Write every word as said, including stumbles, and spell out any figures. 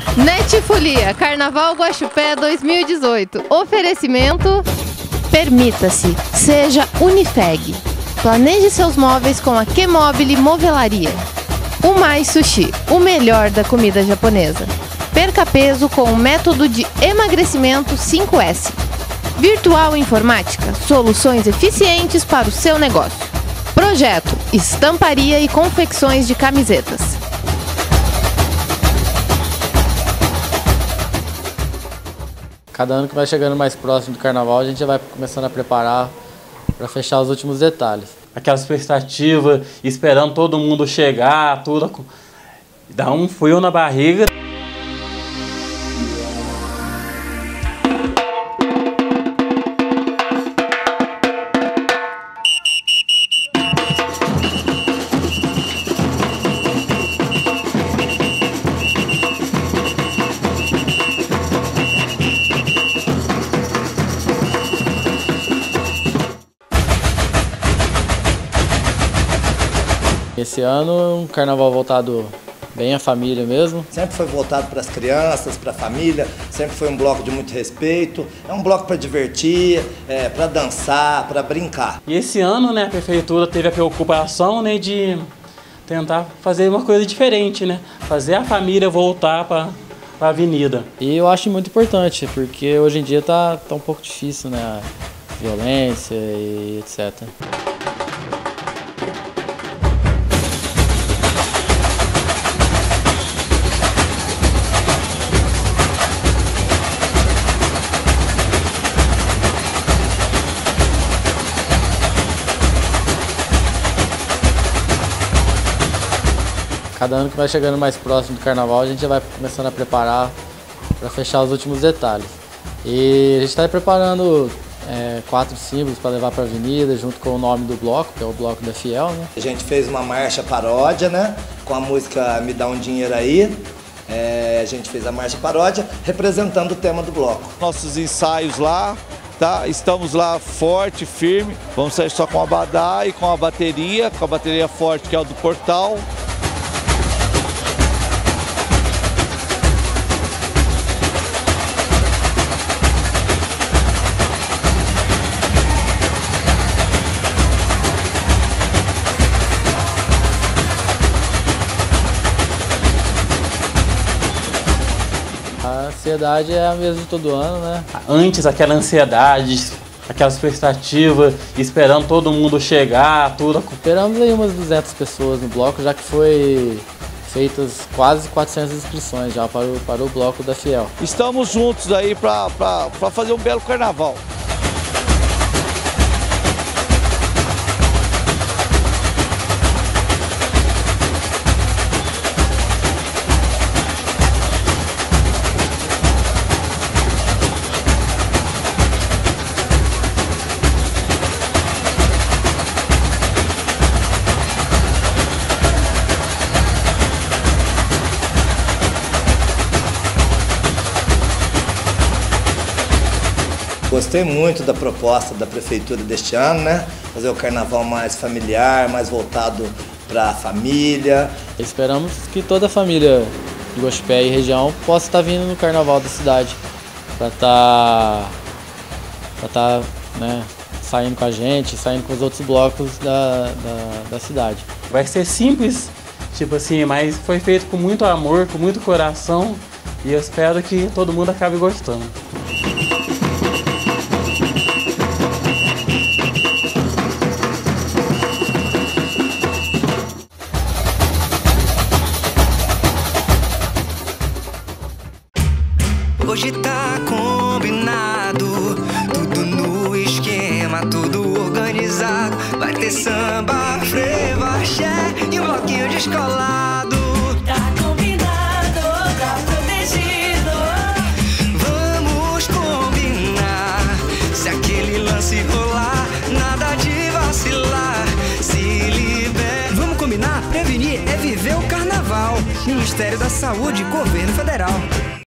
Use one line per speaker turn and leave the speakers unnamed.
Netfolia, Carnaval Guaxupé dois mil e dezoito. Oferecimento... Permita-se, seja Unifeg. Planeje seus móveis com a Qmobile Movelaria. O Mais Sushi, o melhor da comida japonesa. Perca peso com o método de emagrecimento cinco S. Virtual Informática, soluções eficientes para o seu negócio. Projeto, estamparia e confecções de camisetas.
Cada ano que vai chegando mais próximo do carnaval, a gente já vai começando a preparar para fechar os últimos detalhes.
Aquela expectativa, esperando todo mundo chegar, tudo. Dá um frio na barriga.
Esse ano, um carnaval voltado bem à família mesmo.
Sempre foi voltado para as crianças, para a família, sempre foi um bloco de muito respeito. É um bloco para divertir, é, para dançar, para brincar.
E esse ano, né, a prefeitura teve a preocupação, né, de tentar fazer uma coisa diferente, né? Fazer a família voltar para a avenida.
E eu acho muito importante, porque hoje em dia tá, tá um pouco difícil, né? A violência e etcétera. Cada ano que vai chegando mais próximo do carnaval, a gente já vai começando a preparar para fechar os últimos detalhes. E a gente está preparando é, quatro símbolos para levar para a avenida, junto com o nome do bloco, que é o Bloco da Fiel, né?
A gente fez uma marcha paródia, né? Com a música Me Dá um Dinheiro Aí. É, a gente fez a marcha paródia, representando o tema do bloco.
Nossos ensaios lá, tá? Estamos lá forte, firme. Vamos sair só com a abadá e com a bateria, com a bateria forte, que é o do Portal.
A ansiedade é a mesma de todo ano, né?
Antes, aquela ansiedade, aquela expectativa, esperando todo mundo chegar, tudo.
Esperamos aí umas duzentas pessoas no bloco, já que foi feitas quase quatrocentas inscrições já para o, para o Bloco da Fiel.
Estamos juntos aí para fazer um belo carnaval.
Gostei muito da proposta da prefeitura deste ano, né? Fazer o carnaval mais familiar, mais voltado para a família.
Esperamos que toda a família de Guaxupé e região possa estar vindo no carnaval da cidade para estar para estar, né, saindo com a gente, saindo com os outros blocos da, da, da cidade.
Vai ser simples, tipo assim, mas foi feito com muito amor, com muito coração, e eu espero que todo mundo acabe gostando.
Hoje tá combinado, tudo no esquema, tudo organizado. Vai ter samba, frevo, axé e um bloquinho descolado.
Tá combinado, tá protegido.
Vamos combinar, se aquele lance rolar, nada de vacilar, se libera. Vamos combinar, prevenir é viver o carnaval. Ministério da Saúde, Governo Federal.